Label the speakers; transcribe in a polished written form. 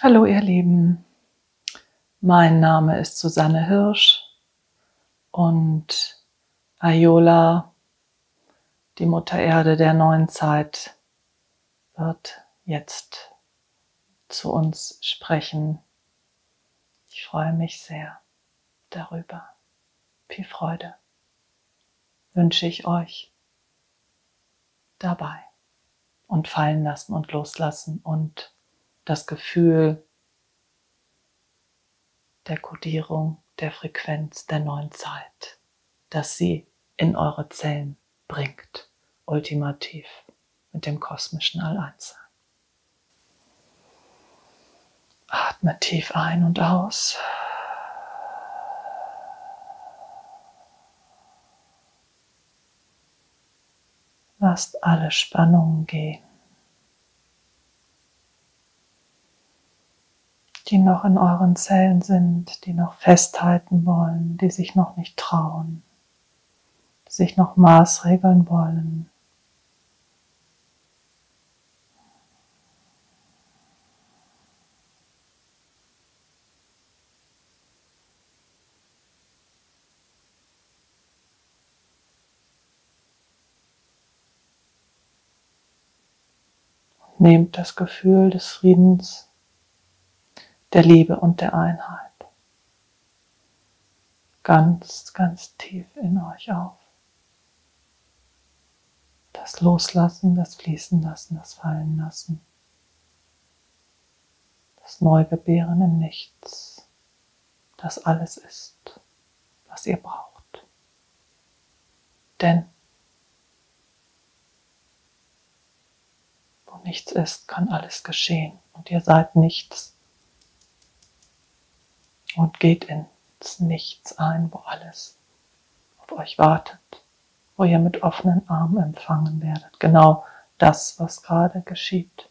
Speaker 1: Hallo ihr Lieben, mein Name ist Susanne Hirsch und Ayola, die Mutter Erde der neuen Zeit, wird jetzt zu uns sprechen. Ich freue mich sehr darüber. Viel Freude wünsche ich euch dabei und fallen lassen und loslassen und das Gefühl der Kodierung, der Frequenz der neuen Zeit, dass sie in eure Zellen bringt, ultimativ mit dem kosmischen All-Eins-Sein. Atme tief ein und aus. Lasst alle Spannungen gehen, die noch in euren Zellen sind, die noch festhalten wollen, die sich noch nicht trauen, die sich noch maßregeln wollen. Nehmt das Gefühl des Friedens, der Liebe und der Einheit ganz, ganz tief in euch auf. Das Loslassen, das Fließen lassen, das Fallen lassen. Das Neugebären im Nichts, das alles ist, was ihr braucht. Denn wo nichts ist, kann alles geschehen. Und ihr seid nichts. Und geht ins Nichts ein, wo alles auf euch wartet, wo ihr mit offenen Armen empfangen werdet. Genau das, was gerade geschieht.